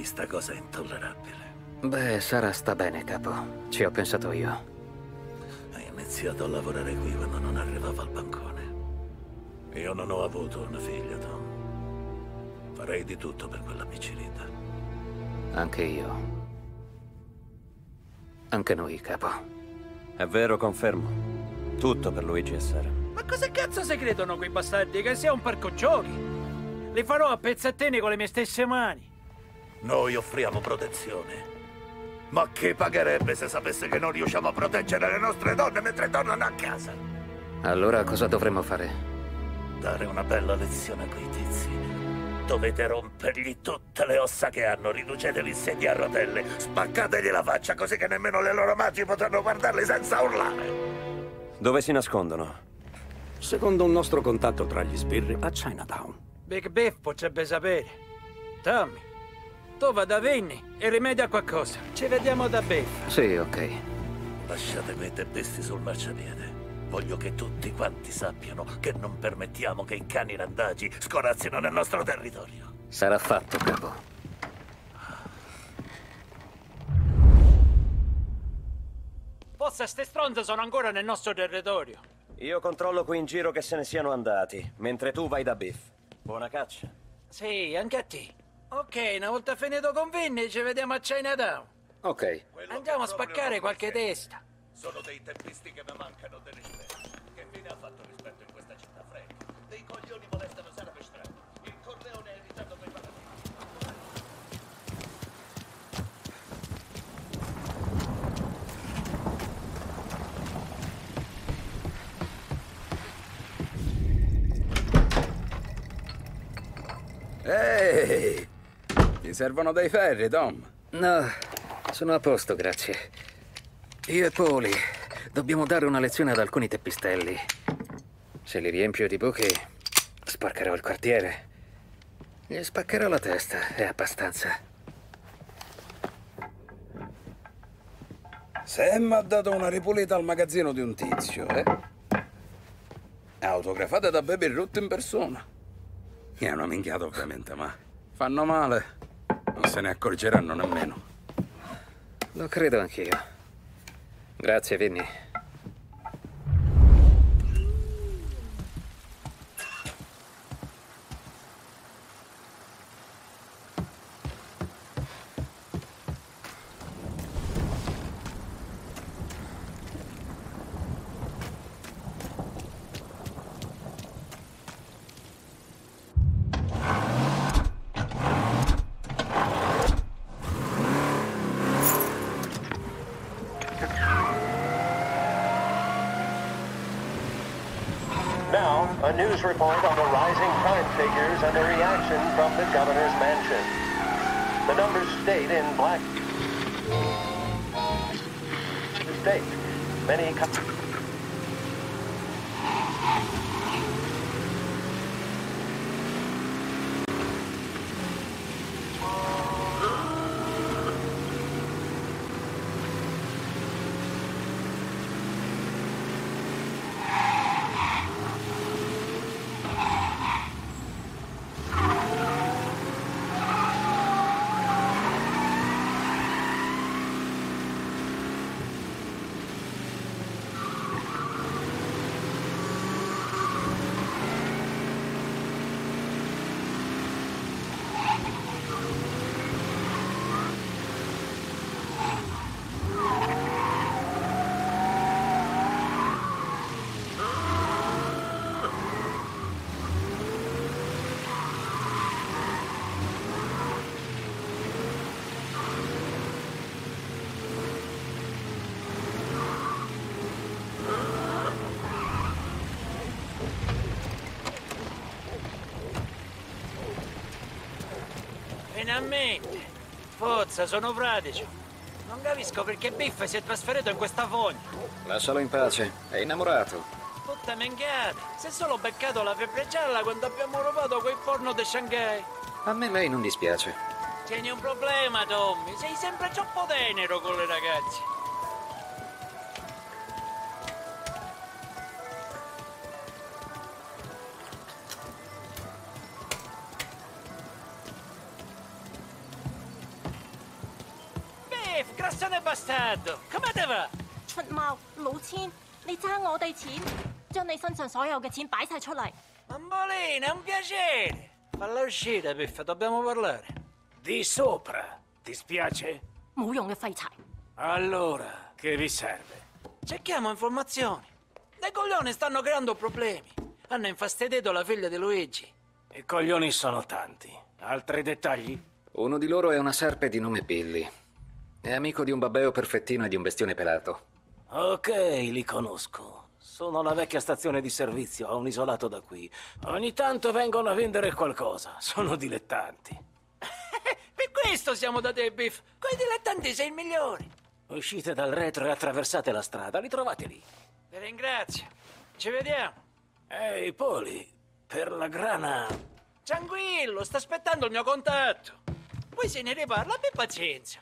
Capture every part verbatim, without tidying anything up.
sta cosa è intollerabile. Beh, Sara sta bene, capo. Ci ho pensato io. Hai iniziato a lavorare qui quando non arrivava al bancone. Io non ho avuto una figlia, Tom. Farei di tutto per quella piccinita. Anche io. Anche noi, capo. È vero, confermo. Tutto per Luigi e Sara. Ma cosa cazzo si credono quei bastardi? Che sia un parco giochi? Li farò a pezzettini con le mie stesse mani. Noi offriamo protezione. Ma chi pagherebbe se sapesse che non riusciamo a proteggere le nostre donne mentre tornano a casa? Allora cosa dovremmo fare? Dare una bella lezione a quei tizi. Dovete rompergli tutte le ossa che hanno, riduceteli in sedie a rotelle, spaccategli la faccia così che nemmeno le loro madri potranno guardarli senza urlare. Dove si nascondono? Secondo un nostro contatto tra gli sbirri, a Chinatown. Big Biff potrebbe sapere. Tommy, tu va da Vinny e rimedia qualcosa. Ci vediamo da Biff. Sì, ok. Lasciate quei teppisti sul marciapiede. Voglio che tutti quanti sappiano che non permettiamo che i cani randagi scorazzino nel nostro territorio. Sarà fatto, capo. Forse ste stronze sono ancora nel nostro territorio. Io controllo qui in giro che se ne siano andati, mentre tu vai da Biff. Buona caccia. Sì, anche a te. Ok, una volta finito con Vinny ci vediamo a Chinatown. Ok. Andiamo a spaccare qualche testa. Sono dei teppisti che mi mancano del rispetto. Che fine ha fatto rispetto in questa città, Frank? Dei coglioni molestano Sara per strada. Il Corleone è irritato per i Ehi! Ti servono dei ferri, Tom? No, sono a posto, grazie. Io e Poli dobbiamo dare una lezione ad alcuni teppistelli. Se li riempio di buchi, sporcherò il quartiere. Gli spaccherò la testa, è abbastanza. Sam ha dato una ripulita al magazzino di un tizio, eh? Autografata da Baby Ruth in persona. Mi hanno minchiato ovviamente, ma fanno male. Non se ne accorgeranno nemmeno. Lo credo anch'io. Grazie, Vinny. Now, a news report on the rising crime figures and a reaction from the governor's mansion. The numbers state in black state. Many Finalmente! Forza, sono fradicio. Non capisco perché Biff si è trasferito in questa fogna. Lascialo in pace, è innamorato. Tutta mengata. Si è solo beccato la febbre gialla quando abbiamo rubato quel forno di Shanghai. A me lei non dispiace. Tieni un problema, Tommy. Sei sempre troppo tenero con le ragazze. Grassone bastardo, come te va? 出貓老千，你爭我哋錢，將你身上所有嘅錢擺晒出嚟。 Bambolina, è un piacere. Falla uscire, Biff, dobbiamo parlare. Di sopra. Ti spiace? 冇用嘅廢柴。 Allora, che vi serve? Cerchiamo informazioni. Dei coglioni stanno creando problemi. Hanno infastidito la figlia di Luigi. I coglioni sono tanti. Altri dettagli? Uno di loro è una serpe di nome Billy. È amico di un babbeo perfettino e di un bestione pelato. Ok, li conosco. Sono alla vecchia stazione di servizio, a un isolato da qui. Ogni tanto vengono a vendere qualcosa. Sono dilettanti. Per questo siamo da te, Biff. Quei dilettanti sei il migliore. Uscite dal retro e attraversate la strada. Li trovate lì. Vi ringrazio. Ci vediamo. Ehi, Poli, per la grana... Tranquillo, sta aspettando il mio contatto. Poi se ne riparla, abbi pazienza.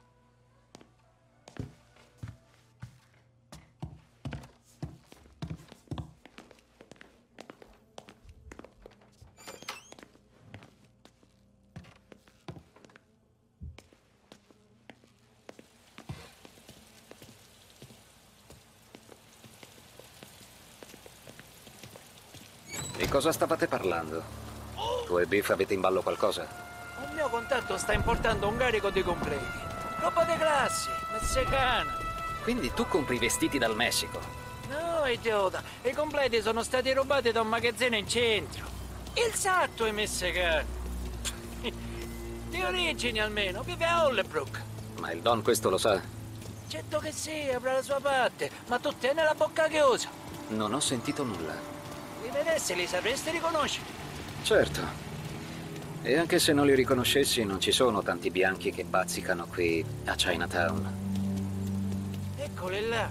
Di cosa stavate parlando? Tu e Biff avete in ballo qualcosa? Un mio contatto sta importando un carico di completi. Roba di classe, messicana. Quindi tu compri i vestiti dal Messico? No, idiota. I completi sono stati rubati da un magazzino in centro. Il satto è messicano. Di origini almeno, vive a Hollebrook. Ma il Don questo lo sa? Certo che sì, avrà la sua parte, ma tu tieni la bocca chiusa. Non ho sentito nulla. Li vedessi, li sapresti riconoscere. Certo. E anche se non li riconoscessi, non ci sono tanti bianchi che bazzicano qui a Chinatown. Eccoli là.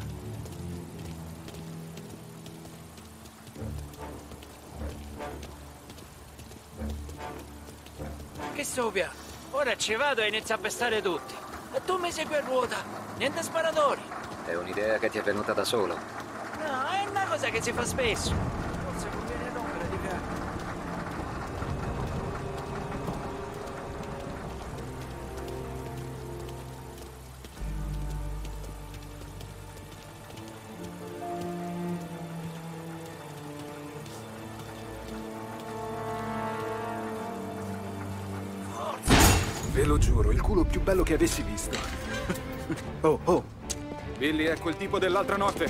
Che sto piano? Ora ci vado e inizio a pestare tutti. E tu mi segui a ruota. Niente sparatori. È un'idea che ti è venuta da solo. No, è una cosa che si fa spesso. Forse conviene rompere di capo. Ve lo giuro, il culo più bello che avessi visto. Oh, oh. Billy è quel tipo dell'altra notte.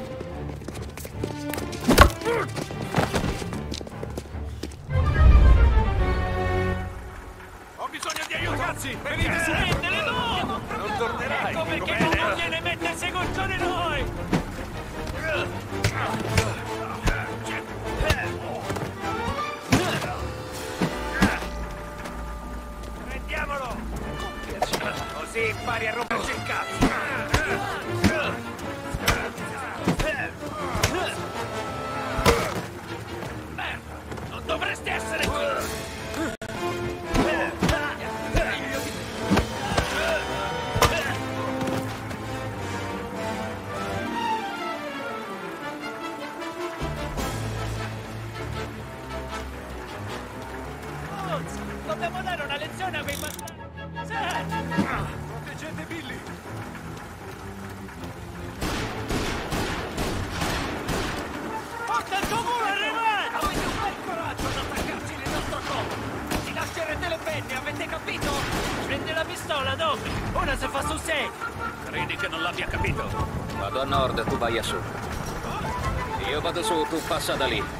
Ho bisogno di aiuto, ragazzi! Venite! Prendele tu! Non tornerai! Ecco perché non conviene mettersi contro di noi! Prendiamolo! Così impari a romperci il cazzo! Merda! Non dovresti essere qui! Dobbiamo dare una lezione a quei bastardi! Proteggete Billy! Porta il tuo culo arrivato! Avete un bel coraggio ad attaccarci nel nostro corpo! Ci lascerete le penne, avete capito? Prendi la pistola, Dobby! Ora se fa sul serio! Credi che non l'abbia capito? Vado a nord, tu vai a sud. Io vado su, tu passa da lì.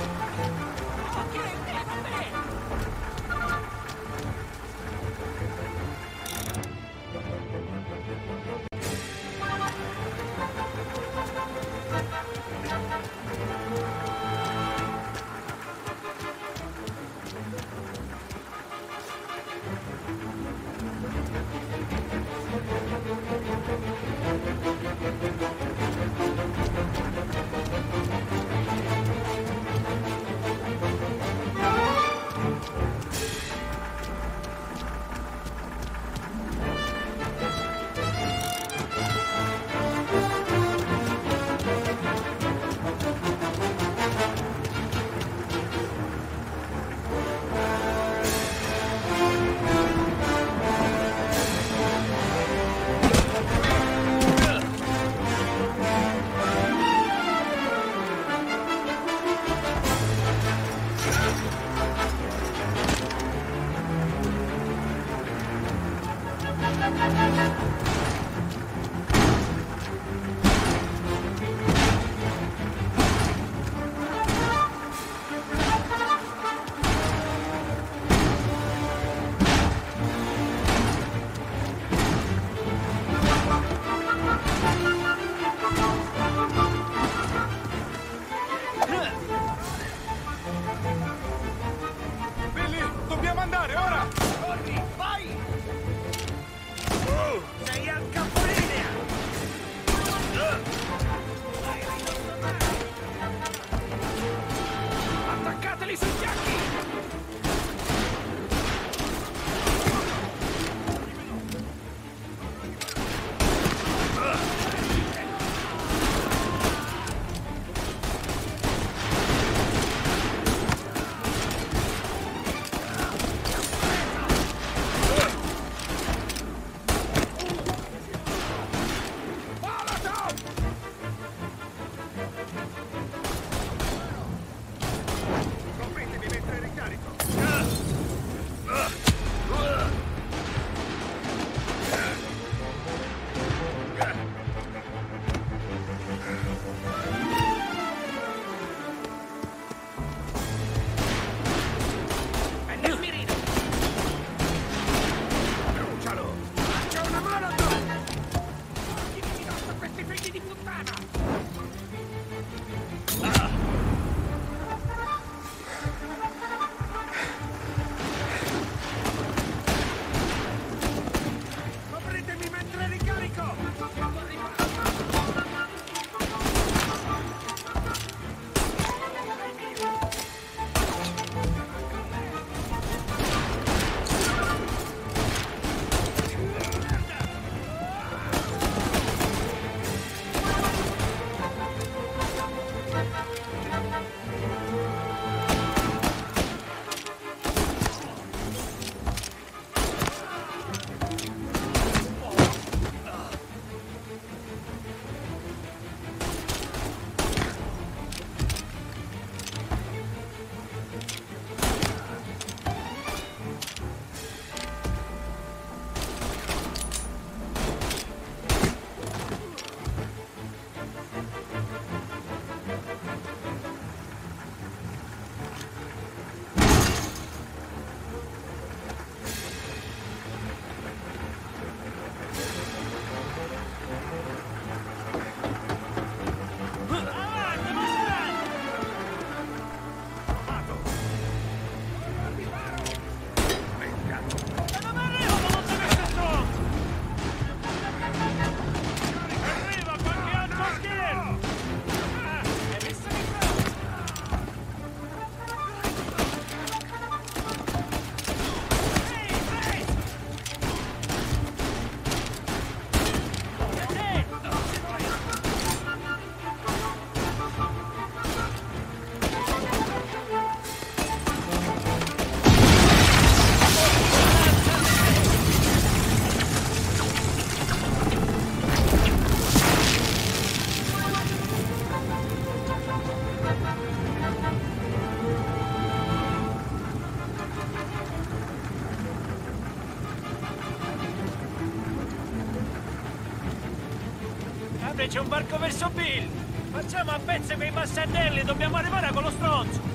c'è un barco verso Bill! Facciamo a pezzi quei bastardelli, dobbiamo arrivare con lo stronzo!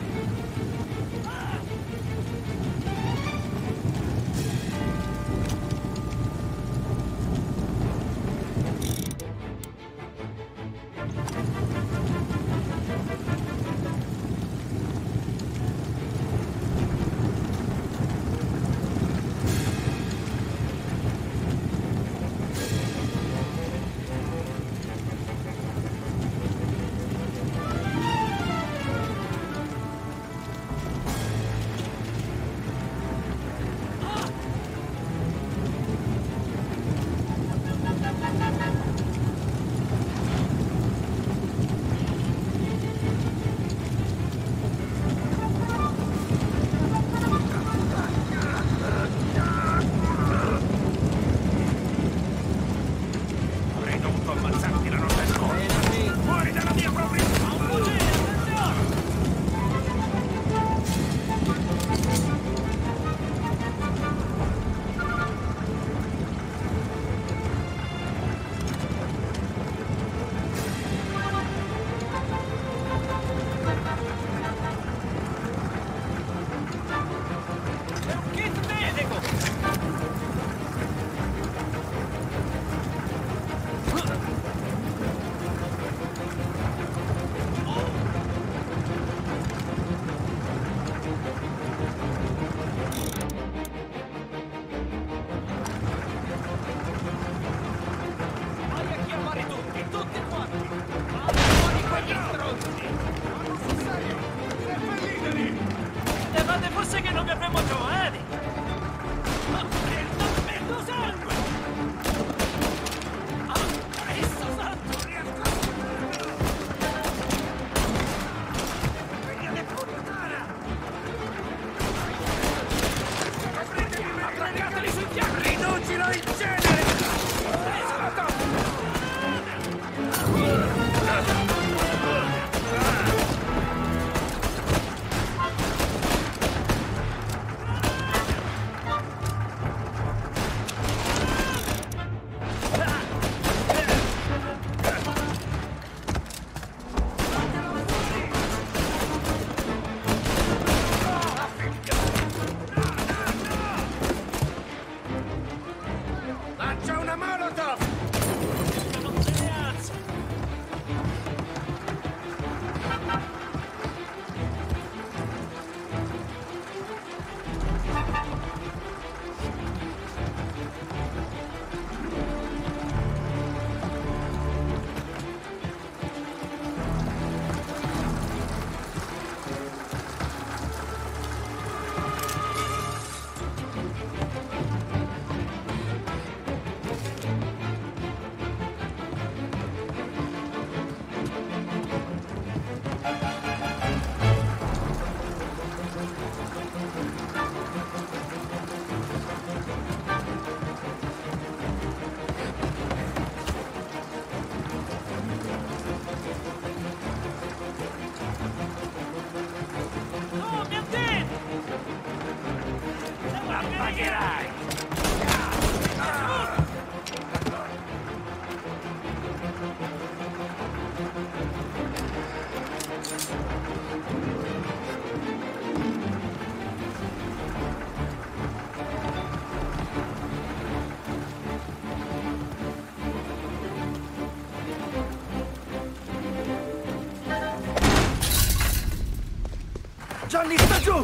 Johnny, sta giù!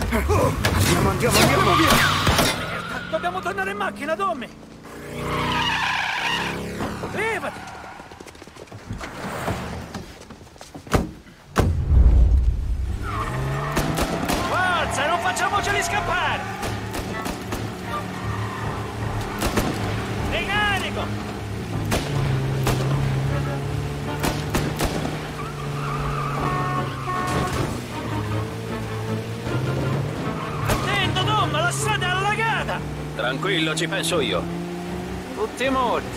Andiamo, andiamo, andiamo via! Dobbiamo tornare in macchina, Tommy! Levati! Forza, non facciamoceli scappare! Meccanico! Tranquillo, ci penso io. Tutti morti.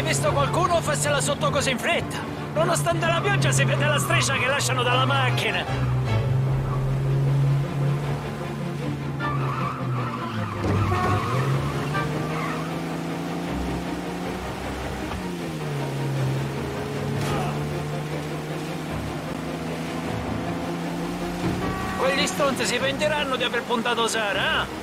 visto qualcuno farsela sotto così in fretta? Nonostante la pioggia si vede la striscia che lasciano dalla macchina. Quegli stronzi si pentiranno di aver puntato Sara, eh?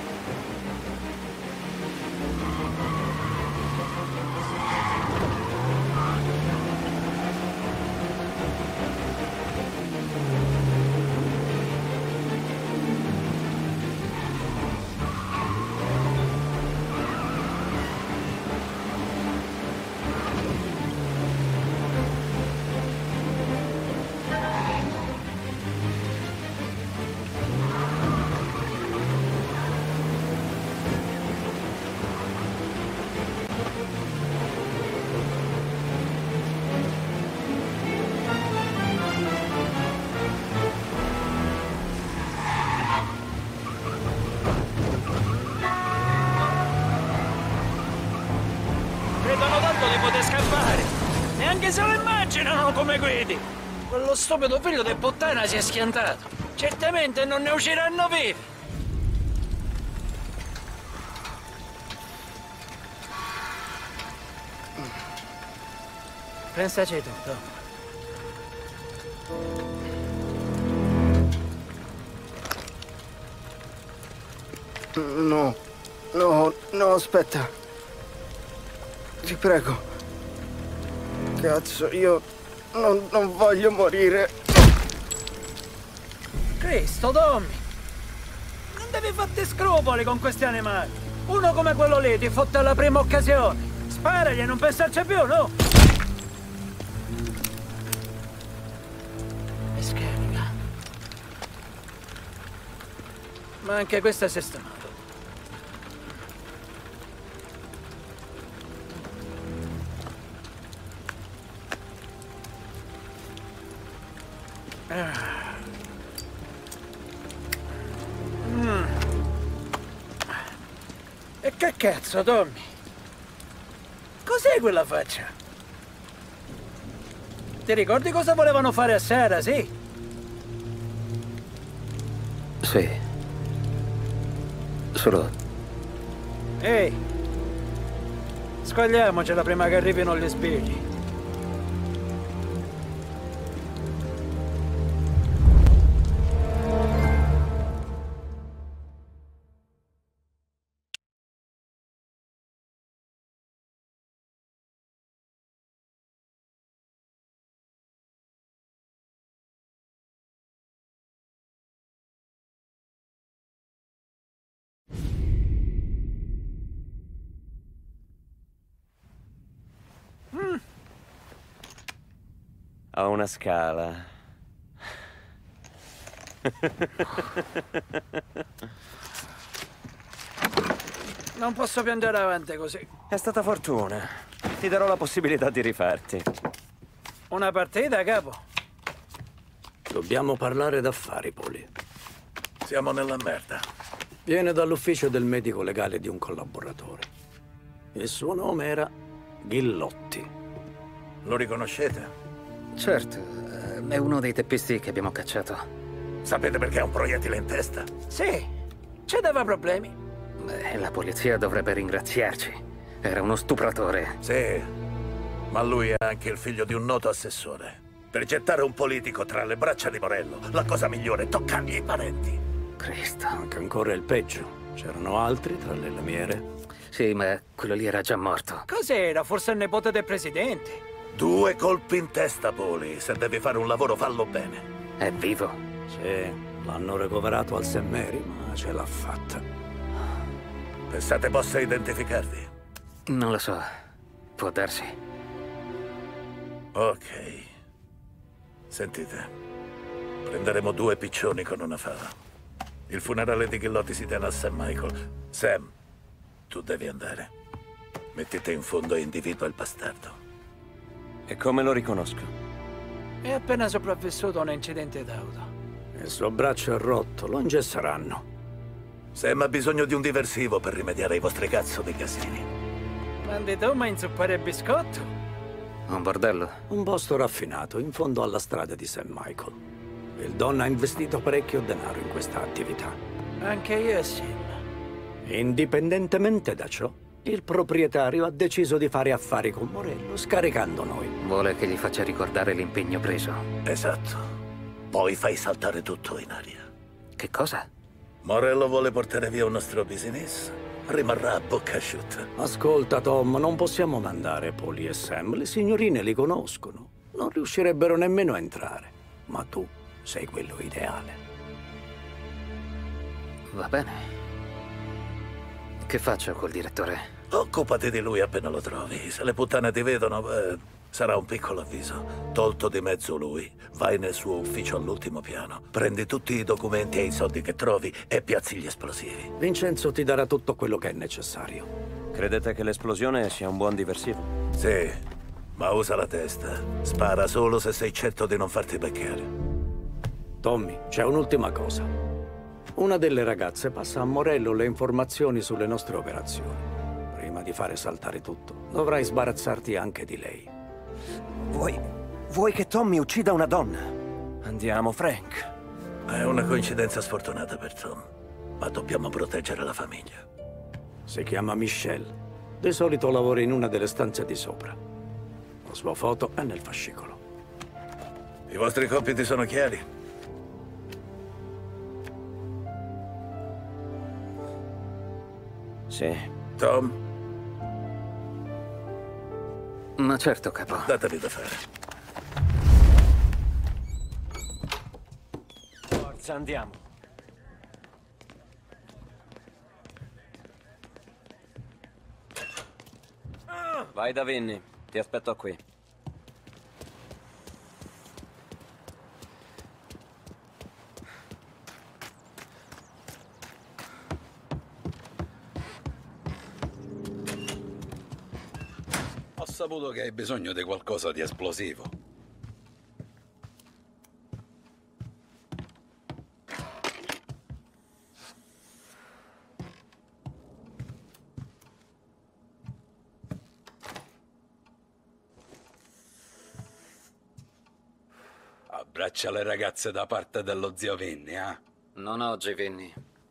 Credono tanto di poter scappare. Neanche se lo immaginano come guidi. Quello stupido figlio di puttana si è schiantato. Certamente non ne usciranno vivi. Pensaci tu, Tom. No, no, no, aspetta. Ti prego. Cazzo, io non, non voglio morire. Cristo, Tommy! Non devi farti scrupoli con questi animali. Uno come quello lì ti fotte alla prima occasione. Sparagli e non pensarci più, no? E scarica. Ma anche questa è sistemata. Mm. E che cazzo, Tommy? Cos'è quella faccia? Ti ricordi cosa volevano fare a Sara, sì? Sì. Solo... Ehi! Scogliamocela prima che arrivino gli spiriti. Ho una scala. Non posso più andare avanti così. È stata fortuna. Ti darò la possibilità di rifarti. Una partita, capo? Dobbiamo parlare d'affari, Poli. Siamo nella merda. Viene dall'ufficio del medico legale di un collaboratore. Il suo nome era Ghilotti. Lo riconoscete? Certo, è uno dei teppisti che abbiamo cacciato. Sapete perché ha un proiettile in testa? Sì, ci dava problemi. Beh, la polizia dovrebbe ringraziarci. Era uno stupratore. Sì, ma lui è anche il figlio di un noto assessore. Per gettare un politico tra le braccia di Morello, la cosa migliore è toccargli i parenti. Cristo. Anche ancora il peggio. C'erano altri tra le lamiere? Sì, ma quello lì era già morto. Cos'era? Forse il nipote del presidente? Due colpi in testa, Poli. Se devi fare un lavoro, fallo bene. È vivo? Sì, l'hanno ricoverato al Saint Mary, ma ce l'ha fatta. Pensate possa identificarvi? Non lo so. Può darsi. Ok. Sentite. Prenderemo due piccioni con una fava. Il funerale di Ghilotti si tiene a Saint Michael. Sam, tu devi andare. Mettete in fondo e individua il bastardo. E come lo riconosco? È appena sopravvissuto a un incidente d'auto. Il suo braccio è rotto, lo ingesseranno. Sam ha bisogno di un diversivo per rimediare ai vostri cazzo di casini. Mandi tu, ma inzuppare il biscotto? Un bordello? Un posto raffinato, in fondo alla strada di Saint Michael. Il Don ha investito parecchio denaro in questa attività. Anche io, Sim. Indipendentemente da ciò, il proprietario ha deciso di fare affari con Morello, scaricando noi. Vuole che gli faccia ricordare l'impegno preso. Esatto. Poi fai saltare tutto in aria. Che cosa? Morello vuole portare via un nostro business. Rimarrà a bocca asciutta. Ascolta, Tom, non possiamo mandare Polly e Sam. Le signorine li conoscono. Non riuscirebbero nemmeno a entrare. Ma tu sei quello ideale. Va bene. Che faccio col direttore? Occupati di lui appena lo trovi. Se le puttane ti vedono, beh, sarà un piccolo avviso. Tolto di mezzo lui, vai nel suo ufficio all'ultimo piano. Prendi tutti i documenti e i soldi che trovi e piazzi gli esplosivi. Vincenzo ti darà tutto quello che è necessario. Credete che l'esplosione sia un buon diversivo? Sì, ma usa la testa. Spara solo se sei certo di non farti beccare. Tommy, c'è un'ultima cosa. Una delle ragazze passa a Morello le informazioni sulle nostre operazioni. Prima di fare saltare tutto, dovrai sbarazzarti anche di lei. Vuoi... vuoi che Tommy uccida una donna? Andiamo, Frank. È una coincidenza sfortunata per Tom, ma dobbiamo proteggere la famiglia. Si chiama Michelle. Di solito lavora in una delle stanze di sopra. La sua foto è nel fascicolo. I vostri compiti sono chiari? Sì. Tom? Ma certo, capo. Datevi da fare. Forza, andiamo. Vai da Vinny, ti aspetto qui. Ho saputo che hai bisogno di qualcosa di esplosivo. Abbraccia le ragazze da parte dello zio Vinny, eh? Non oggi, Vinny.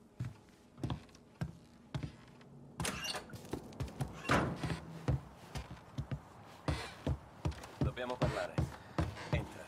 Dobbiamo parlare. Entra.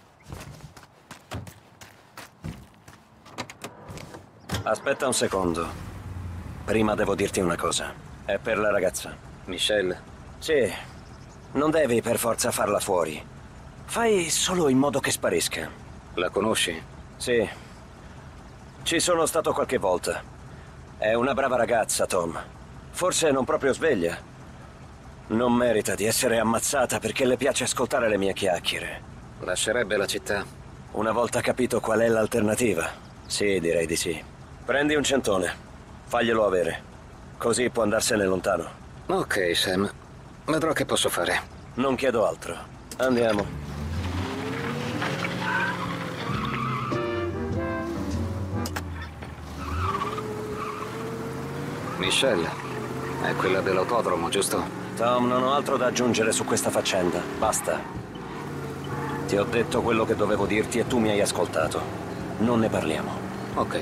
Aspetta un secondo. Prima devo dirti una cosa. È per la ragazza. Michelle? Sì. Non devi per forza farla fuori. Fai solo in modo che sparisca. La conosci? Sì. Ci sono stato qualche volta. È una brava ragazza, Tom. Forse non proprio sveglia. Non merita di essere ammazzata perché le piace ascoltare le mie chiacchiere. Lascerebbe la città? Una volta capito qual è l'alternativa? Sì, direi di sì. Prendi un centone. Faglielo avere. Così può andarsene lontano. Ok, Sam. Vedrò che posso fare. Non chiedo altro. Andiamo. Michelle, è quella dell'autodromo, giusto? Tom, non ho altro da aggiungere su questa faccenda. Basta. Ti ho detto quello che dovevo dirti e tu mi hai ascoltato. Non ne parliamo. Ok.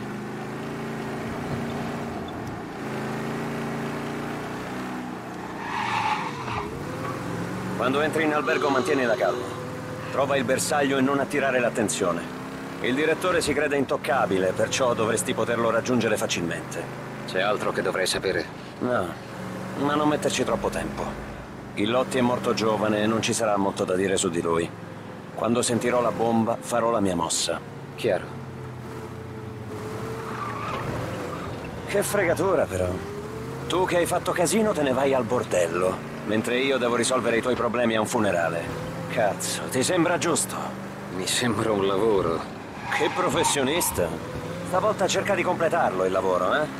Quando entri in albergo mantieni la calma. Trova il bersaglio e non attirare l'attenzione. Il direttore si crede intoccabile, perciò dovresti poterlo raggiungere facilmente. C'è altro che dovrei sapere? No, ma non metterci troppo tempo. Il Lotti è morto giovane e non ci sarà molto da dire su di lui. Quando sentirò la bomba, farò la mia mossa. Chiaro. Che fregatura, però. Tu che hai fatto casino te ne vai al bordello, mentre io devo risolvere i tuoi problemi a un funerale. Cazzo, ti sembra giusto? Mi sembra un lavoro. Che professionista. Stavolta cerca di completarlo il lavoro, eh?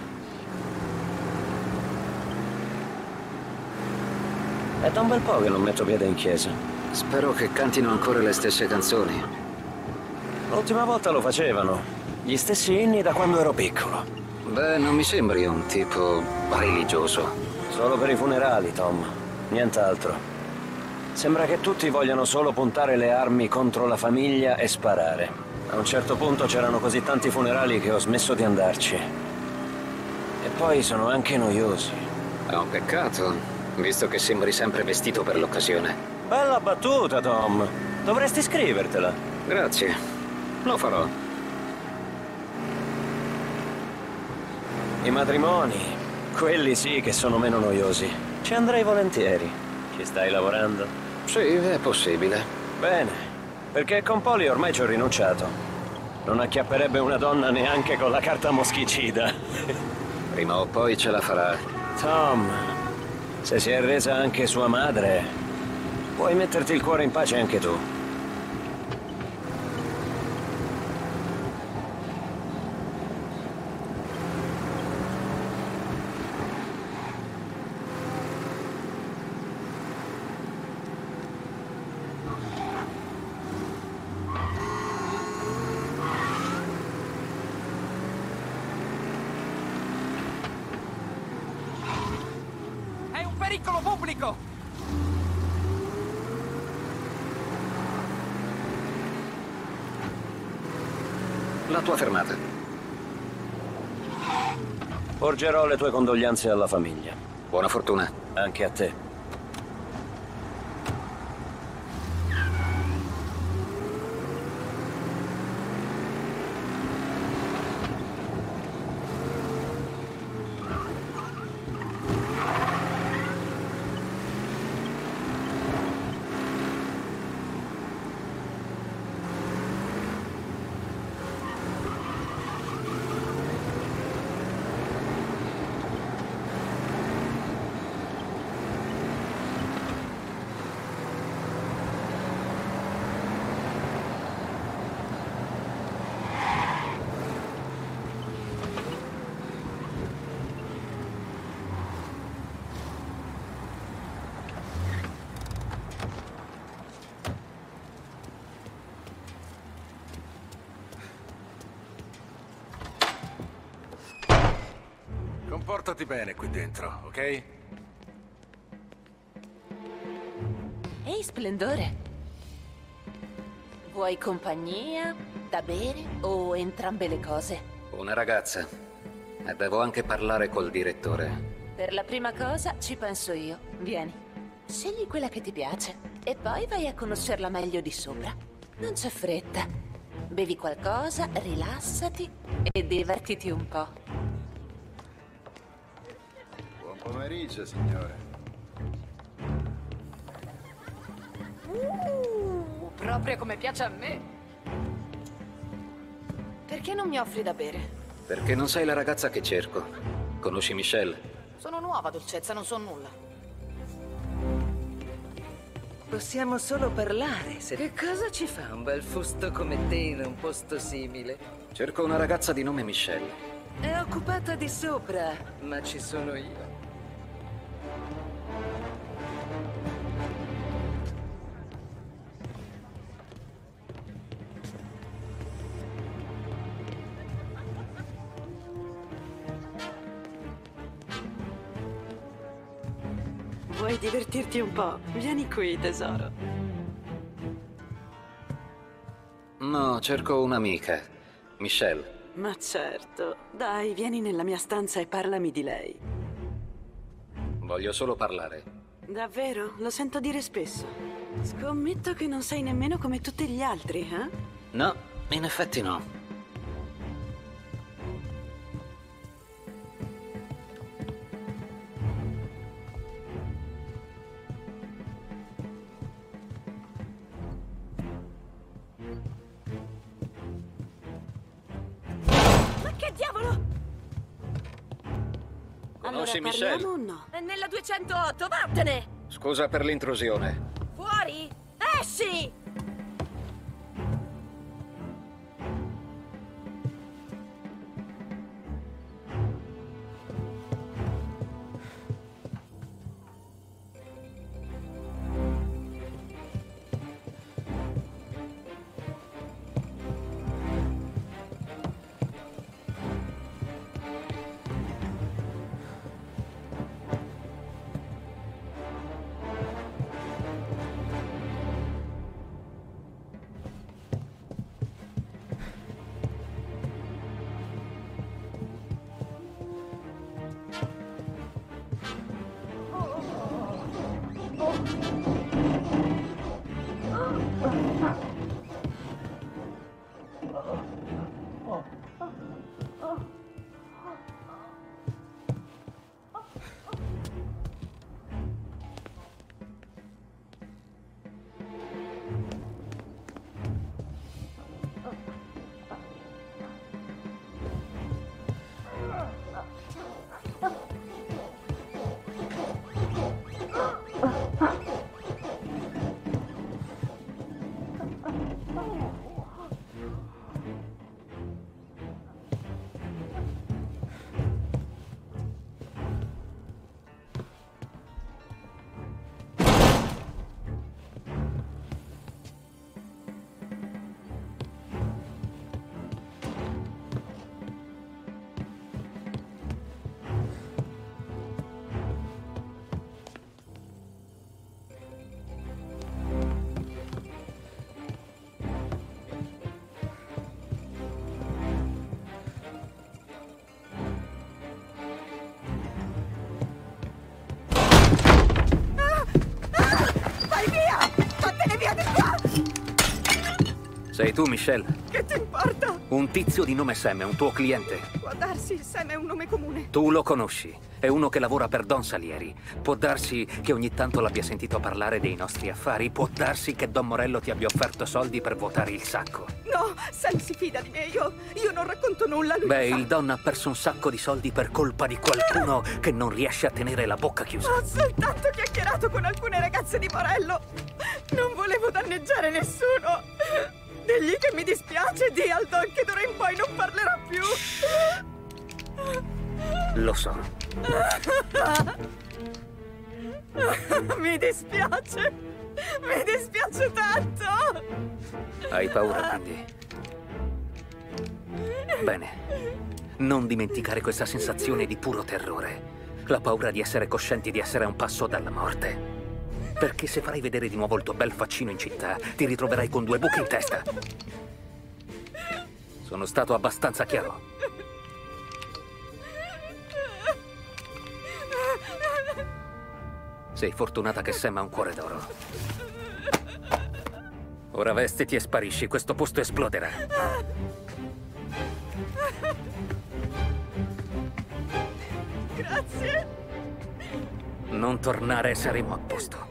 È da un bel po' che non metto piede in chiesa. Spero che cantino ancora le stesse canzoni. L'ultima volta lo facevano. Gli stessi inni da quando ero piccolo. Beh, non mi sembri un tipo religioso. Solo per i funerali, Tom. Nient'altro. Sembra che tutti vogliano solo puntare le armi contro la famiglia e sparare. A un certo punto c'erano così tanti funerali che ho smesso di andarci. E poi sono anche noiosi. È un peccato, visto che sembri sempre vestito per l'occasione. Bella battuta, Tom. Dovresti scrivertela. Grazie, lo farò. I matrimoni, quelli sì che sono meno noiosi. Ci andrei volentieri. Ci stai lavorando? Sì, è possibile. Bene, perché con Polly ormai ci ho rinunciato. Non acchiapperebbe una donna neanche con la carta moschicida. Prima o poi ce la farà. Tom, se si è resa anche sua madre, puoi metterti il cuore in pace anche tu. Pericolo pubblico! La tua fermata. Porgerò le tue condoglianze alla famiglia. Buona fortuna. Anche a te. Comportati bene qui dentro, ok? Ehi, splendore. Vuoi compagnia, da bere o entrambe le cose? Una ragazza. E devo anche parlare col direttore. Per la prima cosa ci penso io. Vieni. Scegli quella che ti piace e poi vai a conoscerla meglio di sopra. Non c'è fretta. Bevi qualcosa, rilassati e divertiti un po'. Buon pomeriggio, signore. Uh, proprio come piace a me. Perché non mi offri da bere? Perché non sei la ragazza che cerco. Conosci Michelle? Sono nuova, dolcezza, non so nulla. Possiamo solo parlare. Se... Che cosa ci fa un bel fusto come te in un posto simile? Cerco una ragazza di nome Michelle. È occupata di sopra, ma ci sono io. Vuoi divertirti un po'? Vieni qui, tesoro. No, cerco un'amica. Michelle. Ma certo. Dai, vieni nella mia stanza e parlami di lei. Voglio solo parlare. Davvero? Lo sento dire spesso. Scommetto che non sei nemmeno come tutti gli altri, eh? No, in effetti no. Che diavolo? Conosci allora, Michelle? O no? È nella duecentootto, vattene! Scusa per l'intrusione. Fuori? Esci! Sei tu, Michelle? Che ti importa? Un tizio di nome Sam è un tuo cliente. Può darsi, Sam è un nome comune. Tu lo conosci. È uno che lavora per Don Salieri. Può darsi che ogni tanto l'abbia sentito parlare dei nostri affari. Può darsi che Don Morello ti abbia offerto soldi per vuotare il sacco. No, Sam si fida di me. Io, io non racconto nulla. Lui Beh, sa. il Don ha perso un sacco di soldi per colpa di qualcuno che non riesce a tenere la bocca chiusa. Ho soltanto chiacchierato con alcune ragazze di Morello. Non volevo danneggiare nessuno. Digli che mi dispiace, di al Don che d'ora in poi non parlerà più. Lo so. Mi dispiace. Mi dispiace tanto. Hai paura, quindi? Bene. Non dimenticare questa sensazione di puro terrore. La paura di essere coscienti di essere a un passo dalla morte. Perché se farai vedere di nuovo il tuo bel faccino in città, ti ritroverai con due buchi in testa. Sono stato abbastanza chiaro. Sei fortunata che Sam ha un cuore d'oro. Ora vestiti e sparisci, questo posto esploderà. Grazie. Non tornare, saremo a posto.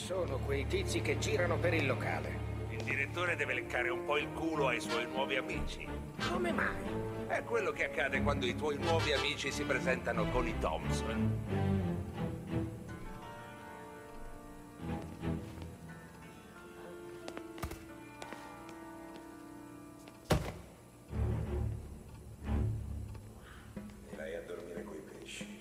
sono quei tizi che girano per il locale? Il direttore deve leccare un po' il culo ai suoi nuovi amici. Come mai? È quello che accade quando i tuoi nuovi amici si presentano con i Thompson. Vai a dormire coi pesci.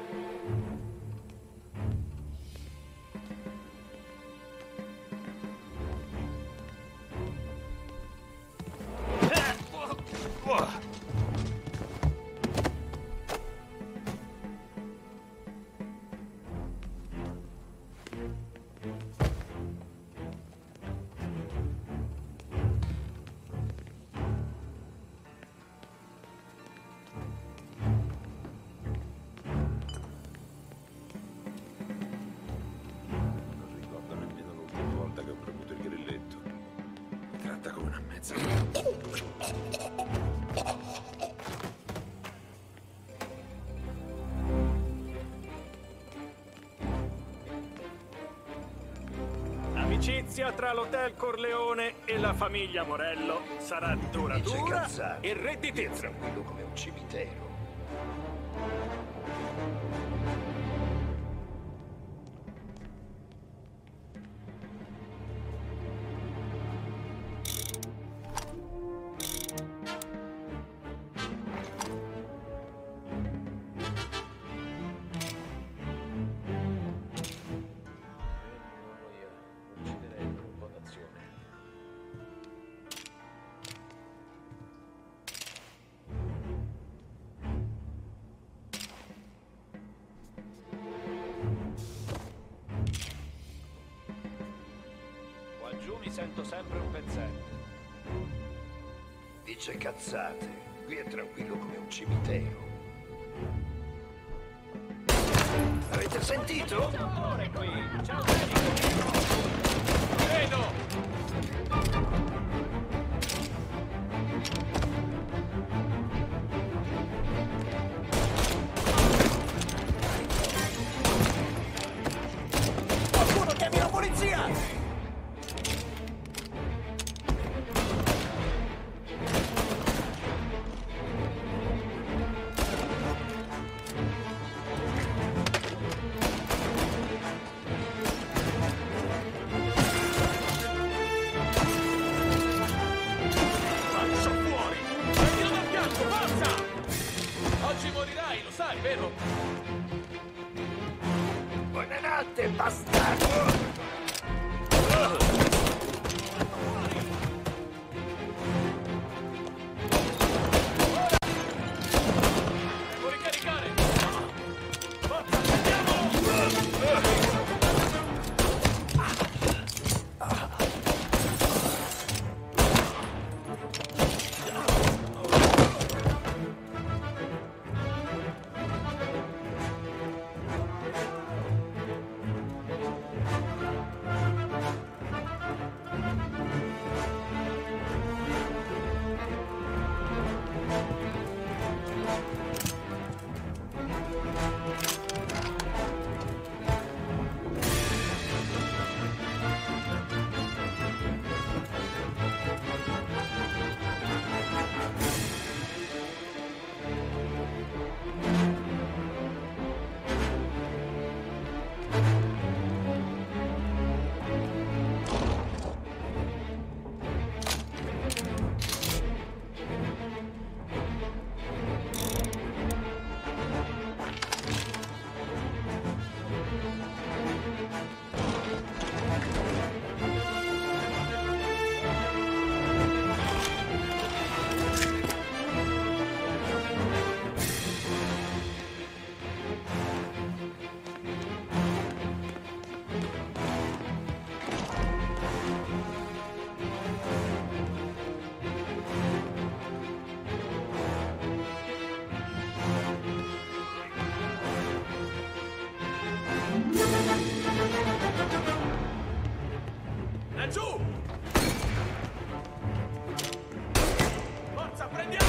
L'amicizia tra l'Hotel Corleone e la famiglia Morello sarà duratura e redditizia. Tranquillo come un cimitero. Giù mi sento sempre un pezzetto. Dice cazzate. Qui è tranquillo come un cimitero. Avete sentito? C'è amore qui. C'è un vedo. Qualcuno chiami la polizia! Buonanotte, bastardo! Devo ricaricare! Forza, andiamo! Laggiù! Forza, prendiamo!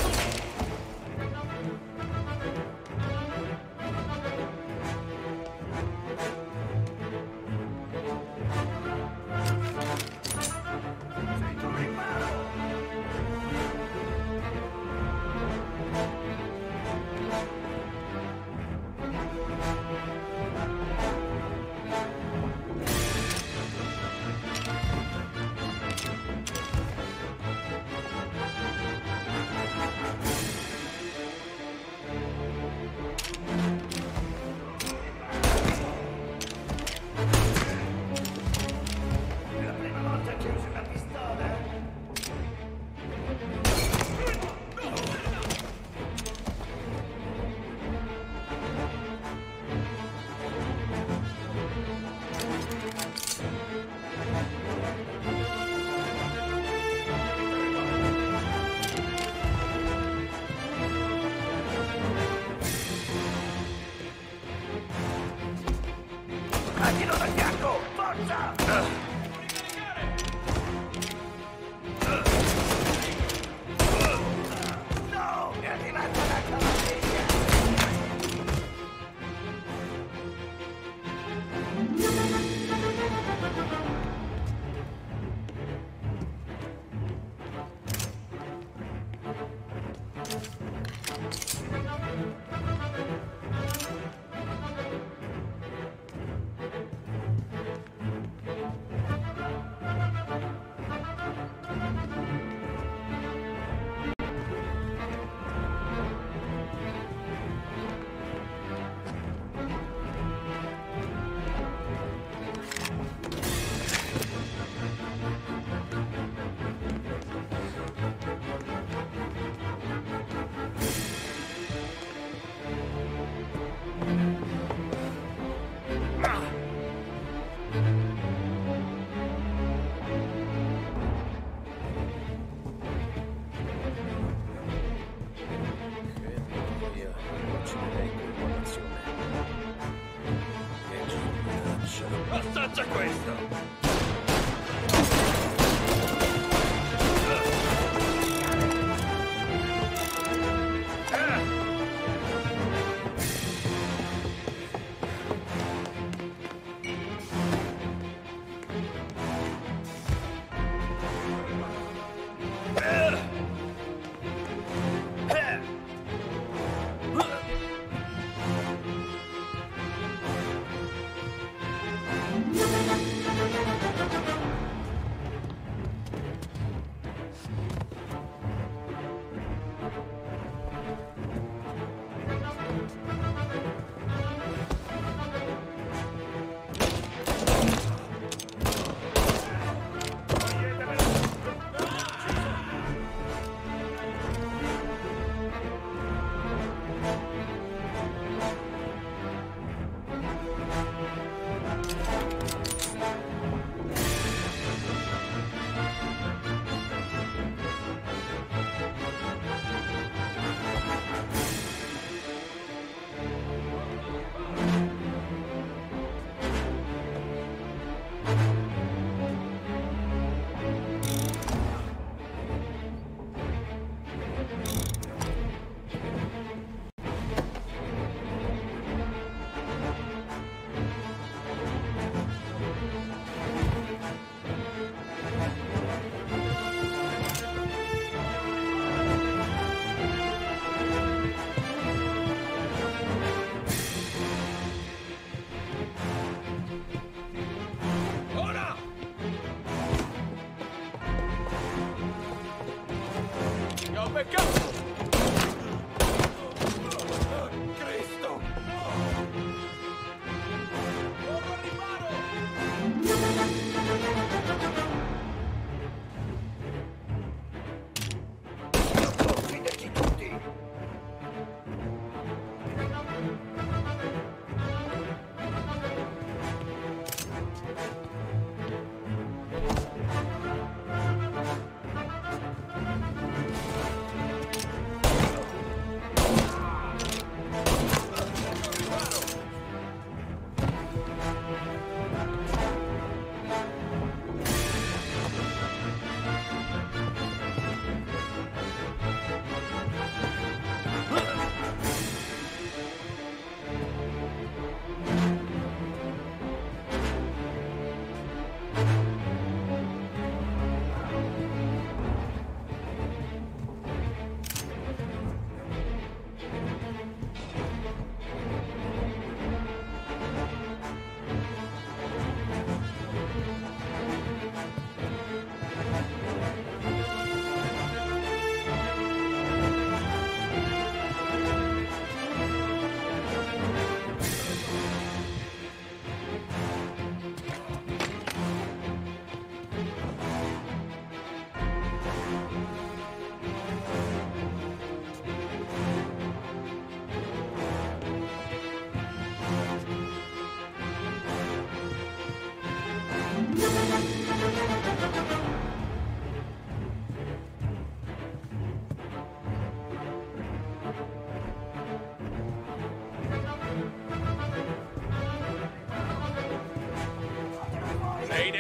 Attilo dal fianco! Forza! No! È arrivata la cavalleria! Assaggia questo!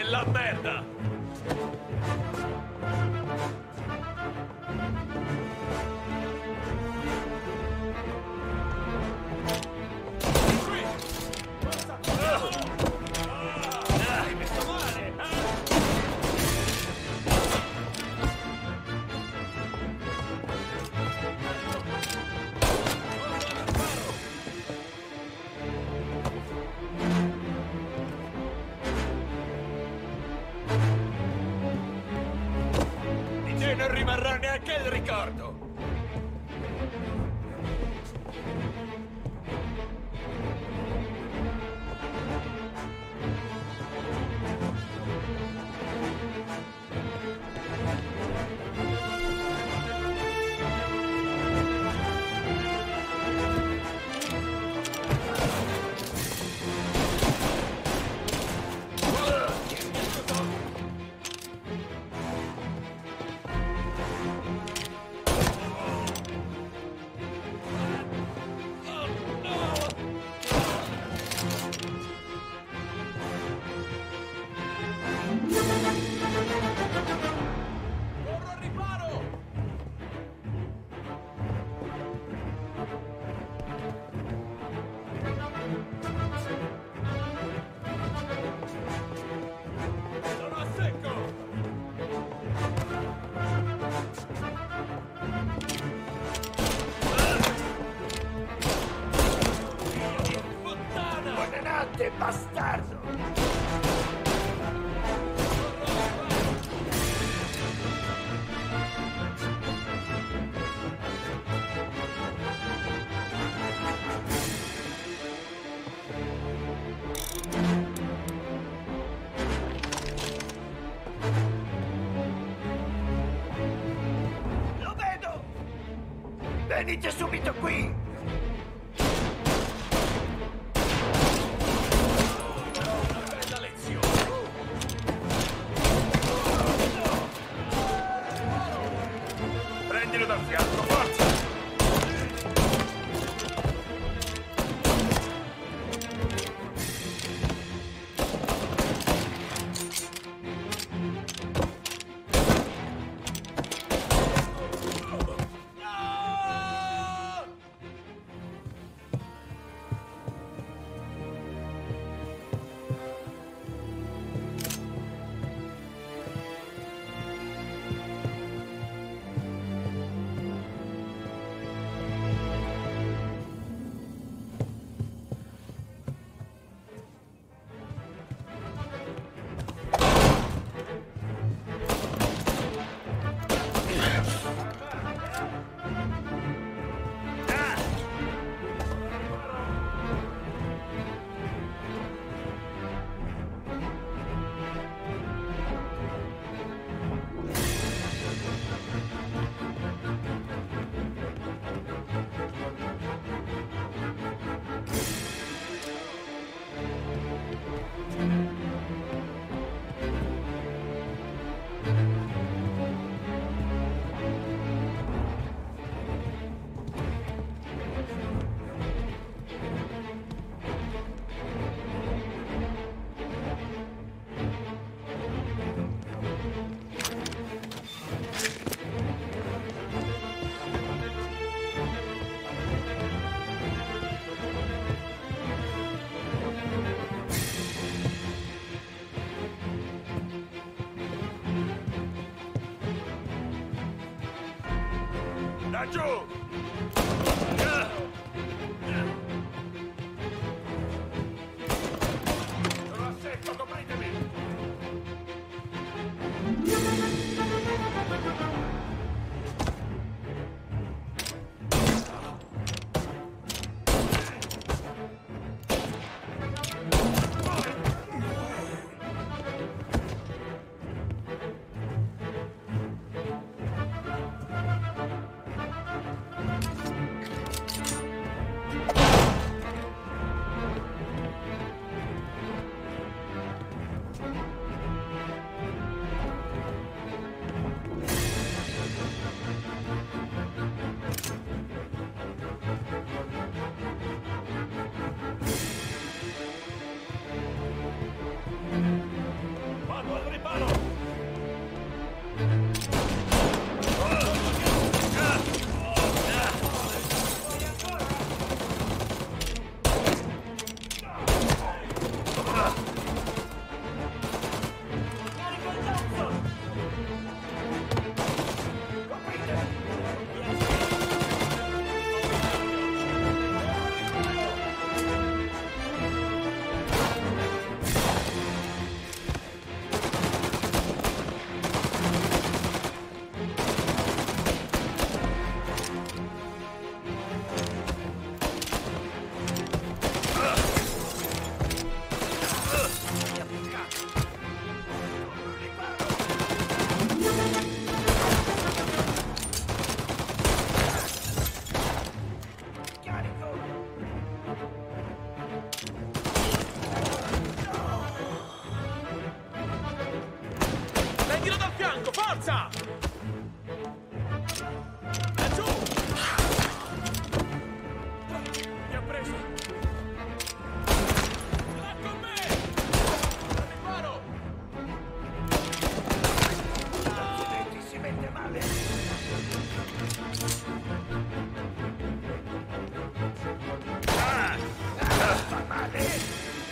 nella merda! Dai, mi sto male! Di te non rimarrà neanche il ricordo! Buonanotte, bastardo! Lo vedo! Venite subito qui! Prendilo dal fianco, forza! Laggiù! Sono a secco, copritemi! forza! Laggiù! Mi ha preso! Là con me! Riparo! Accidenti, si mette male. Ah! Ah, fa male!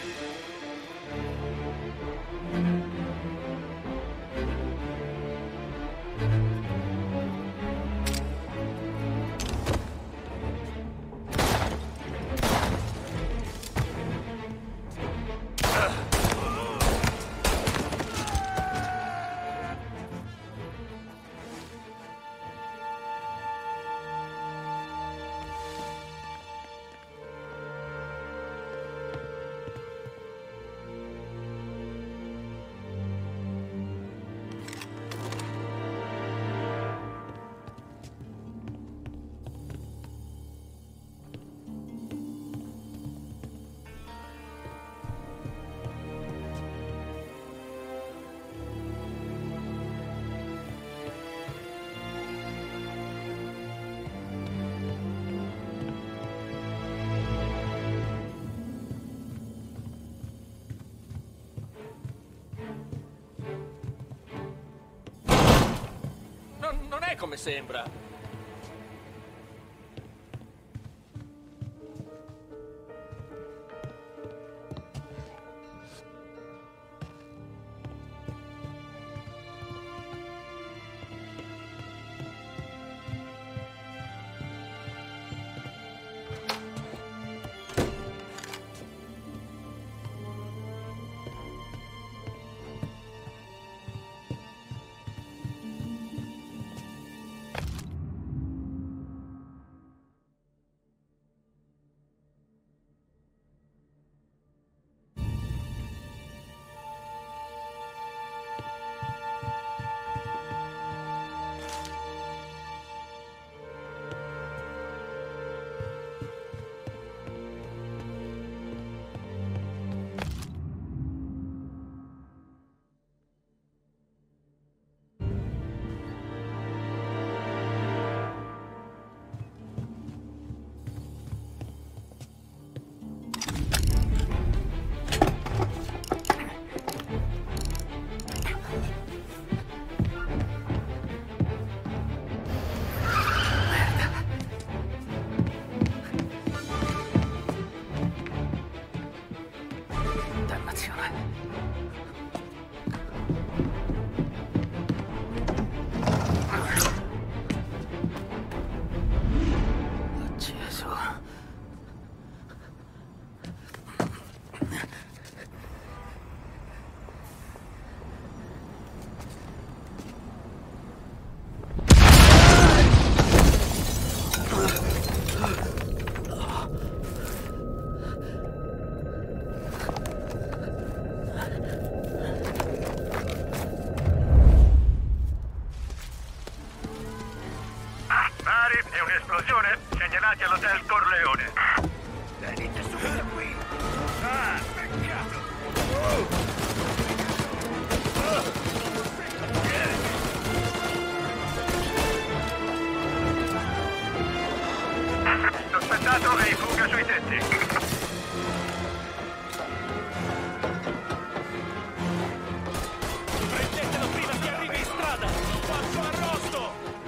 Non è come sembra. Esplosione? Segnalati all'hotel Corleone. Venite subito qui. Ah, peccato. Sospettato è in fuga sui tetti. Prendetelo prima che arrivi in strada. Faccio arrosto.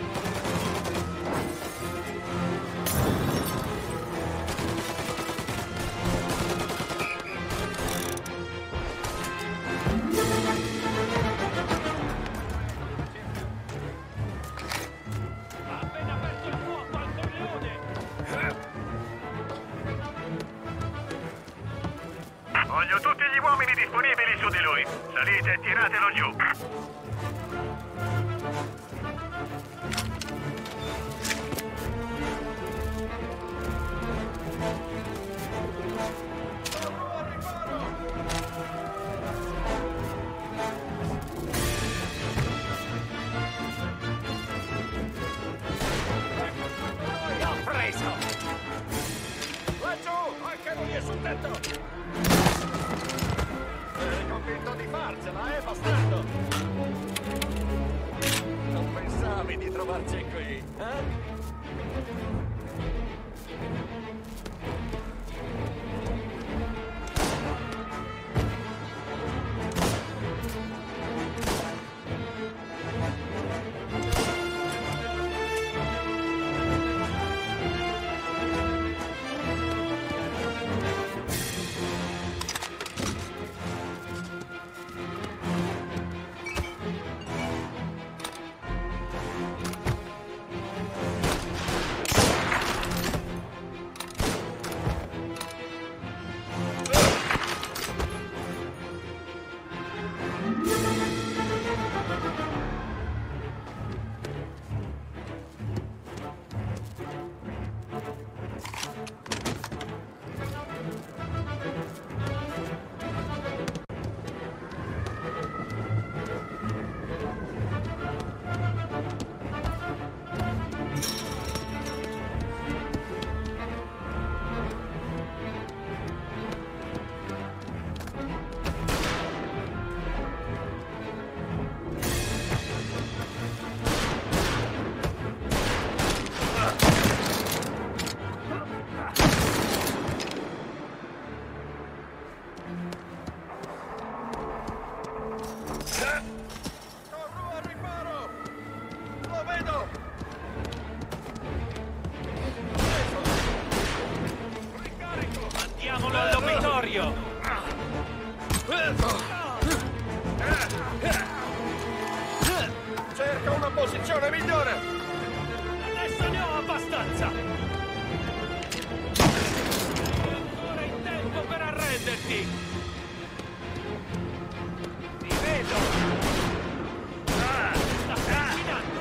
Voglio tutti gli uomini disponibili su di lui. Salite e tiratelo giù. L'ho preso! Laggiù! Anche lui è sul tetto! Eri convinto di farcela, eh, bastardo? forze qui, eh? Cerca una posizione migliore! Adesso ne ho abbastanza! Hai ancora il tempo per arrenderti! Ti vedo! Ah, sta terminando!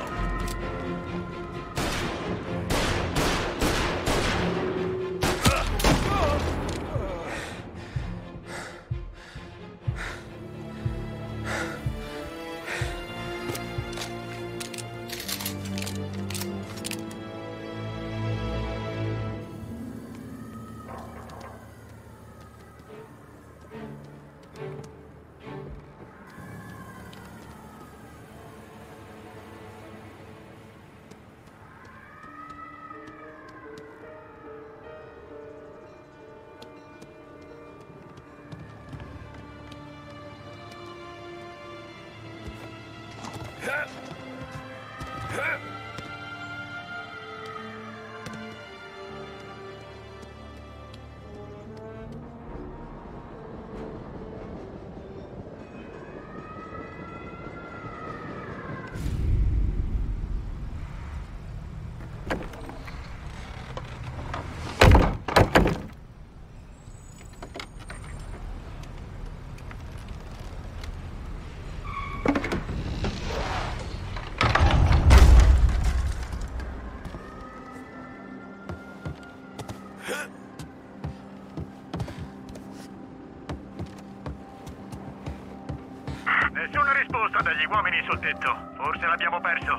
Nessuna risposta dagli uomini sul tetto. Forse l'abbiamo perso.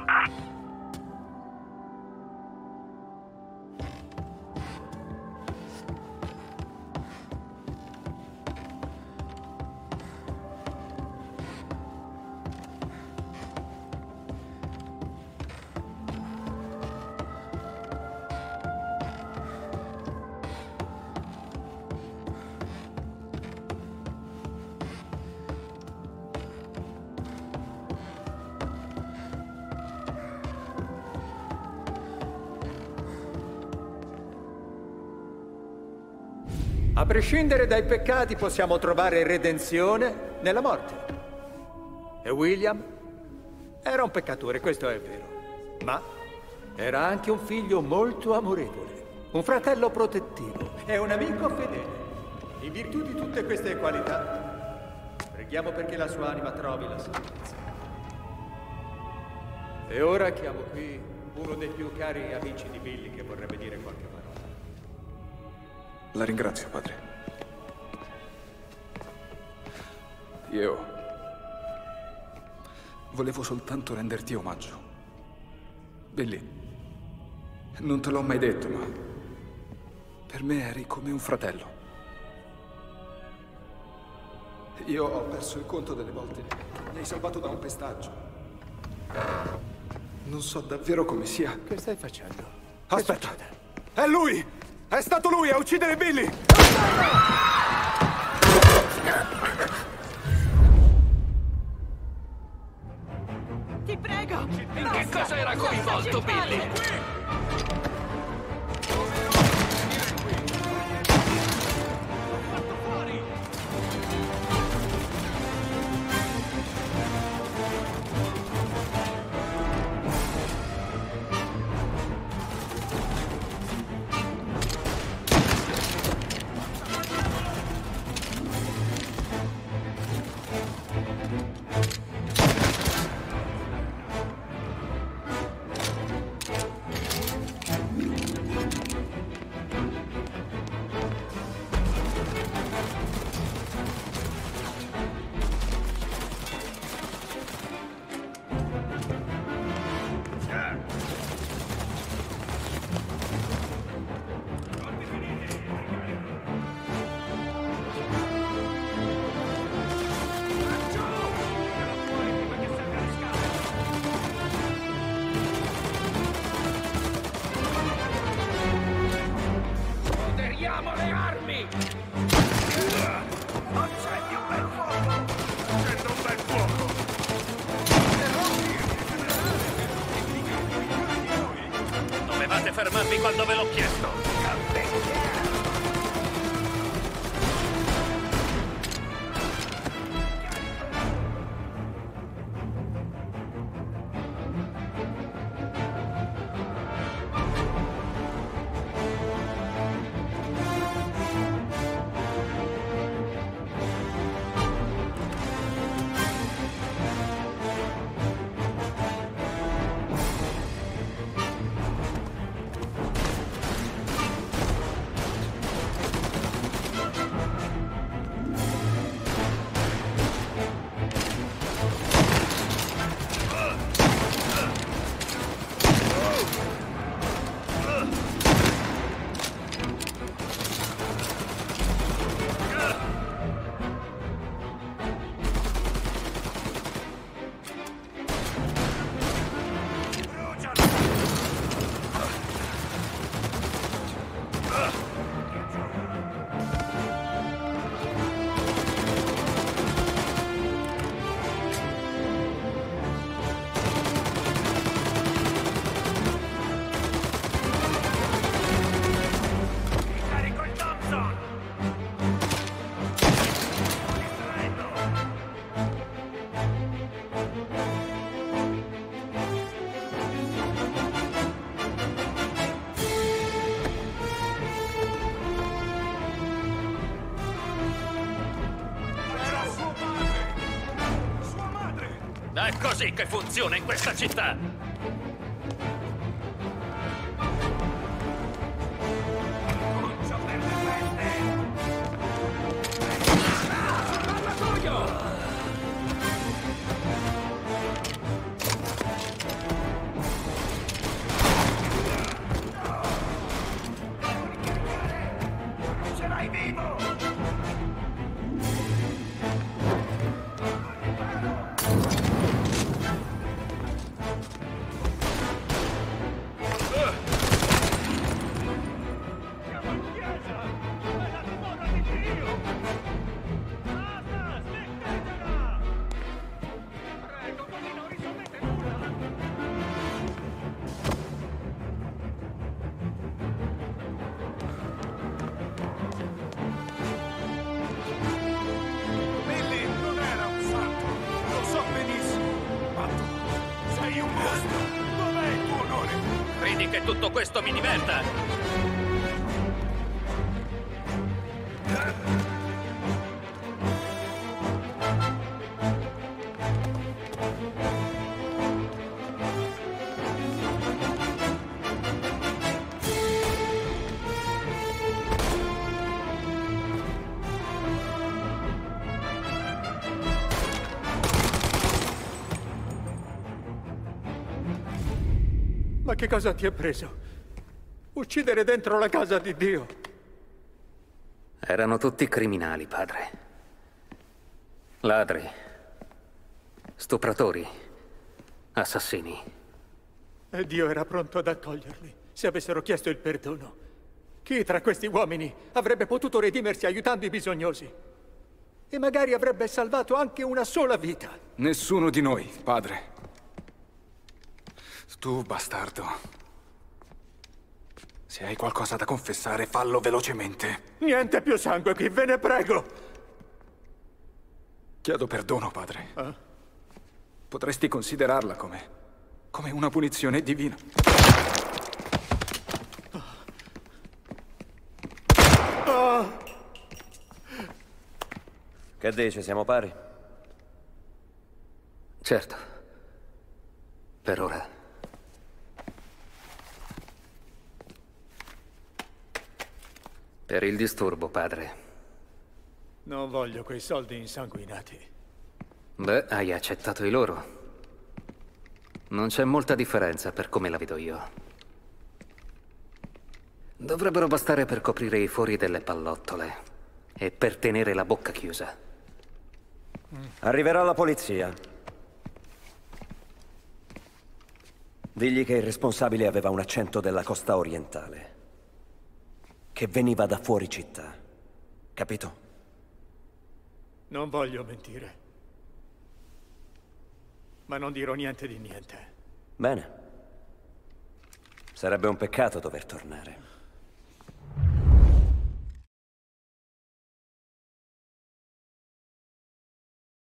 A prescindere dai peccati possiamo trovare redenzione nella morte. E William era un peccatore, questo è vero, ma era anche un figlio molto amorevole, un fratello protettivo e un amico fedele. In virtù di tutte queste qualità, preghiamo perché la sua anima trovi la salvezza. E ora chiamo qui uno dei più cari amici di Billy che vorrebbe dire qualche parola. La ringrazio, padre. Io volevo soltanto renderti omaggio. Billy, non te l'ho mai detto, ma per me eri come un fratello. Io ho perso il conto delle volte che mi hai salvato da un pestaggio. Non so davvero come sia. Che stai facendo? Aspetta! È lui! È stato lui a uccidere Billy! Ti prego! In che cosa era coinvolto Billy? Moderiamo le armi! Accendi un bel fuoco! Accendo un bel fuoco! Dovevate fermarvi quando ve l'ho chiesto! È così che funziona in questa città! Ce l'hai vivo! Credi che tutto questo mi diverta? Ma che cosa ti è preso? Uccidere dentro la casa di Dio? Erano tutti criminali, padre. Ladri, stupratori, assassini. E Dio era pronto ad accoglierli, se avessero chiesto il perdono. Chi tra questi uomini avrebbe potuto redimersi aiutando i bisognosi? E magari avrebbe salvato anche una sola vita. Nessuno di noi, padre. Tu, bastardo. Se hai qualcosa da confessare, fallo velocemente. Niente più sangue qui, ve ne prego! Chiedo perdono, padre. Eh? Potresti considerarla come... come una punizione divina. Oh. Che dici, siamo pari? Certo. Per ora. Per il disturbo, padre. Non voglio quei soldi insanguinati. Beh, hai accettato i loro. Non c'è molta differenza per come la vedo io. Dovrebbero bastare per coprire i fori delle pallottole e per tenere la bocca chiusa. Arriverà la polizia. Digli che il responsabile aveva un accento della costa orientale. Che veniva da fuori città. Capito? Non voglio mentire. Ma non dirò niente di niente. Bene. Sarebbe un peccato dover tornare.